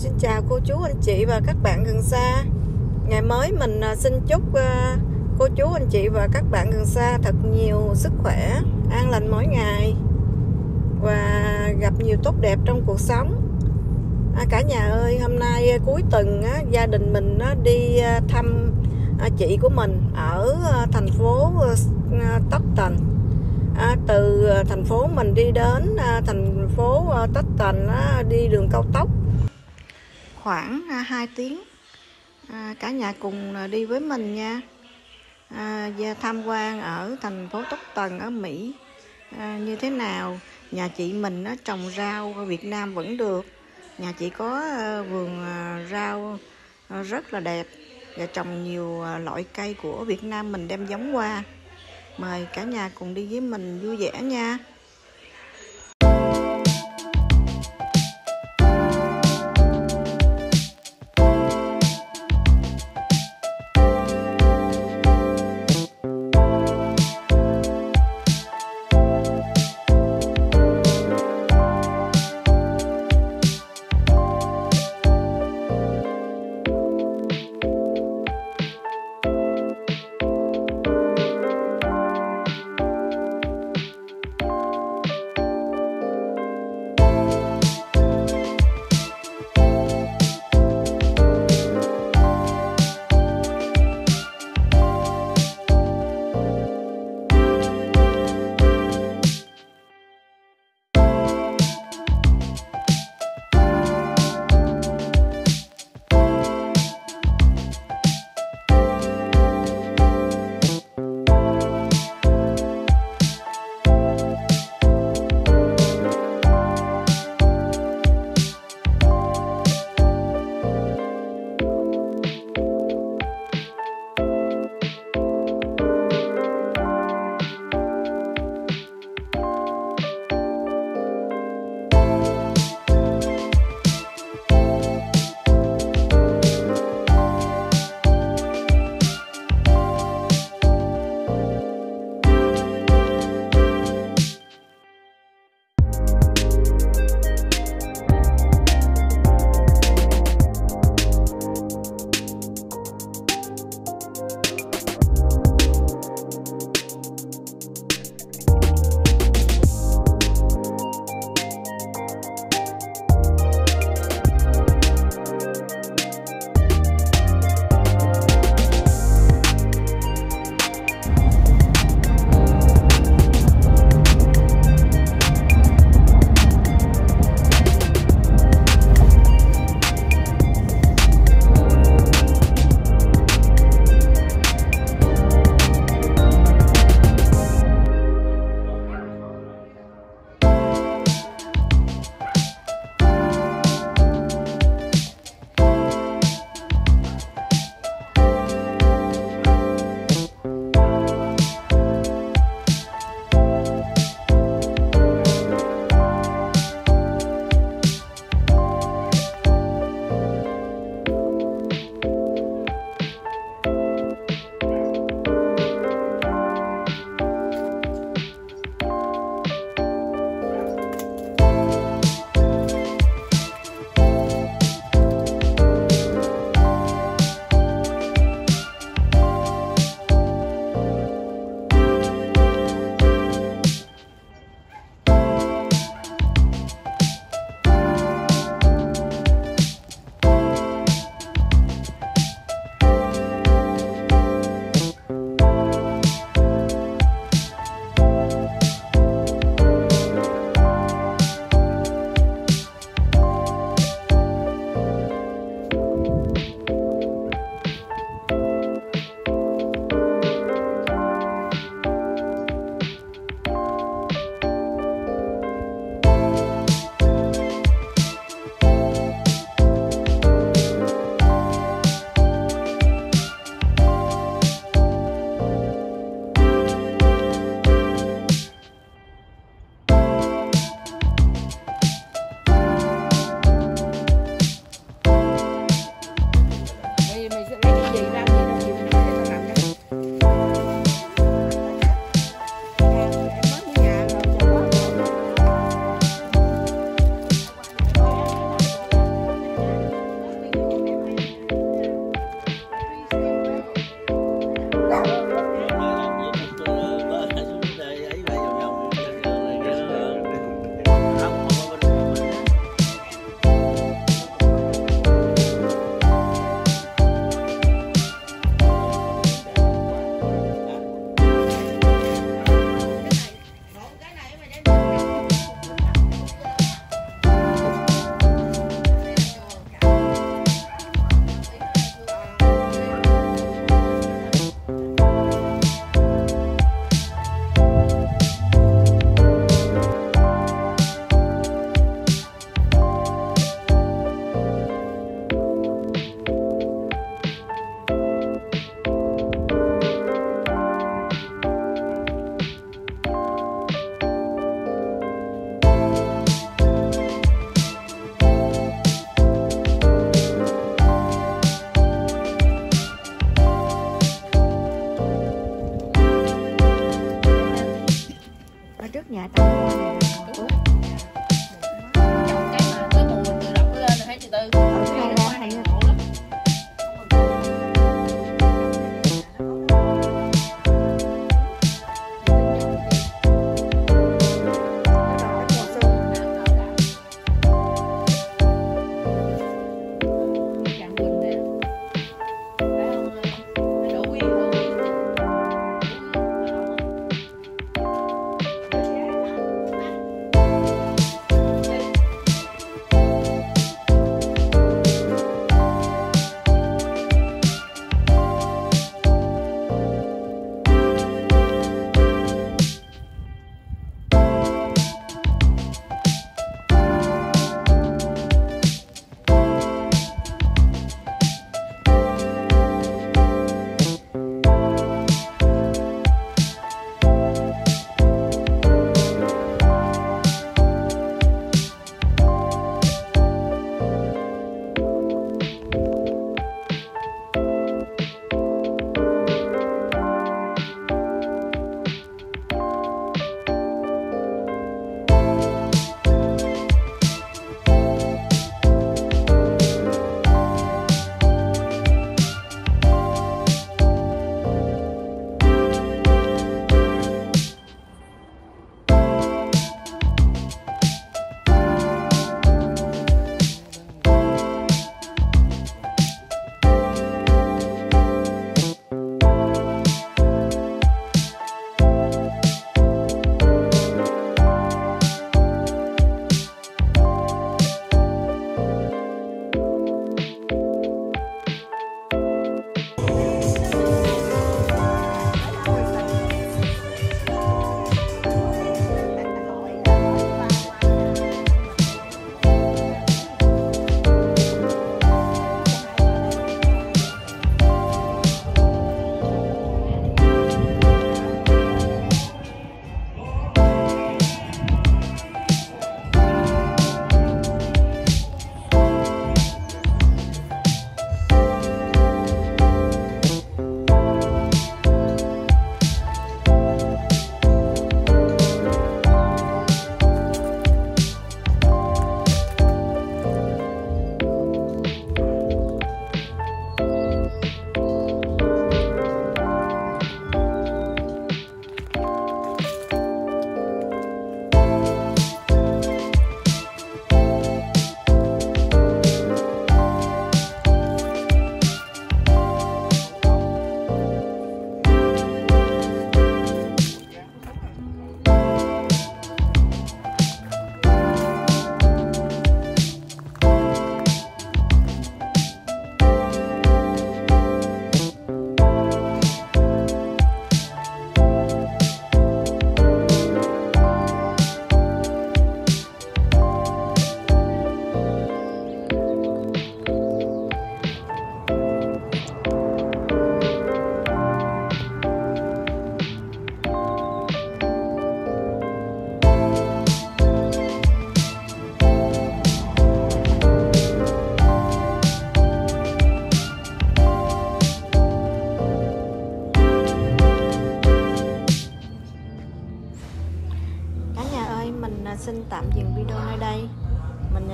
Xin chào cô chú anh chị và các bạn gần xa. Ngày mới mình xin chúc cô chú anh chị và các bạn gần xa thật nhiều sức khỏe, an lành mỗi ngày và gặp nhiều tốt đẹp trong cuộc sống. Cả nhà ơi, hôm nay cuối tuần gia đình mình đi thăm chị của mình ở thành phố Stockton. Từ thành phố mình đi đến thành phố Stockton đi đường cao tốc khoảng 2 tiếng. Cả nhà cùng đi với mình nha. Tham quan ở thành phố Stockton ở Mỹ như thế nào. Nhà chị mình trồng rau Việt Nam vẫn được. Nhà chị có vườn rau rất là đẹp và trồng nhiều loại cây của Việt Nam mình đem giống qua. Mời cả nhà cùng đi với mình vui vẻ nha.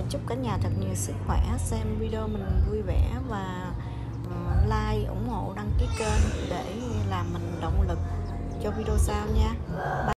chúc cả nhà thật nhiều sức khỏe, xem video mình vui vẻ và like, ủng hộ, đăng ký kênh để làm mình động lực cho video sau nha. Bye.